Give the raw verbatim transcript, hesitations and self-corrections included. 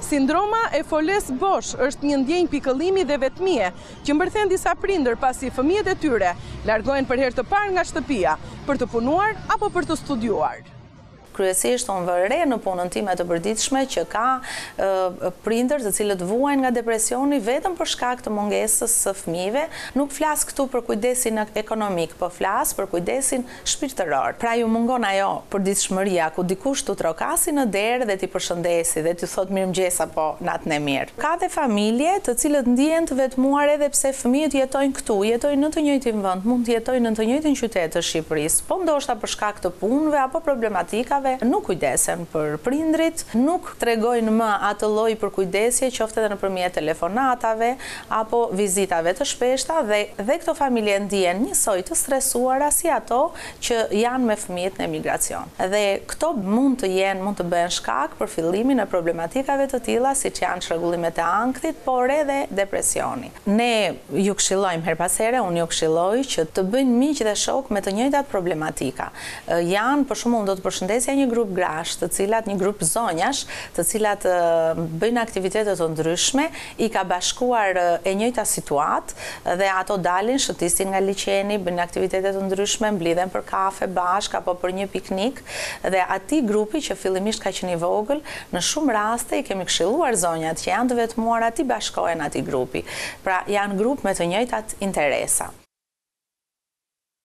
Sindroma e foles bosh është një ndjenjë pikëllimi dhe vetmie që mbërthen disa prindër pasi fëmijët e tyre largohen për herë të parë nga shtëpia për të punuar apo për të studiuar. Kryesisht unë vëre në punën time të përditshme që ka e, prindër të cilët vuajnë nga depresioni vetëm për shkak të mungesës së fëmijëve. Nuk flas këtu për kujdesin ekonomik, po flas për kujdesin shpirtëror. Pra ju mungon ajo përditshmëria ku dikush të trokasi në derë dhe t'i përshëndesi dhe t'i thot mirëmëngjes apo natën e mirë. Ka dhe familje të cilët ndihen të vetmuar edhe pse fëmijët jetojnë këtu, jetojnë në të njëjtin vend, mund të jetojnë në të njëjtin qytet të Shqipërisë, po ndoshta për shkak të punëve apo problematikave nuk kujdesen për prindrit, nuk tregojnë më atë lloj përkujdesje qoftë edhe nëpërmjet telefonatave apo vizitave të shpeshta dhe dhe këto familje ndihen njësoj të stresuara si ato që janë me fëmijët në emigracion. Dhe këto mund të jenë, mund të bëhen shkak për fillimin e problematikave të tilla siç janë çrregullimet e ankthit, por edhe depresioni. Ne ju këshillojmë her pas here, unë ju këshilloj që të bëjnë miq dhe shok me të njëjtat problematika. Janë për shembull do të përshëndesja një grup grash, të cilat një grup zonjash, të cilat uh, bëjnë aktivitete të ndryshme, i ka bashkuar uh, e njëjta situatë dhe ato dalin, shëtisin nga liçeni, bëjnë aktivitete të ndryshme, mblidhen për kafe bashk apo për një piknik dhe atij grupi që fillimisht ka qenë i vogël, në shumë raste i kemi këshilluar zonjat që janë të vetmuara ti bashkohen atij grupi. Pra janë grup me të njëjtat interesa.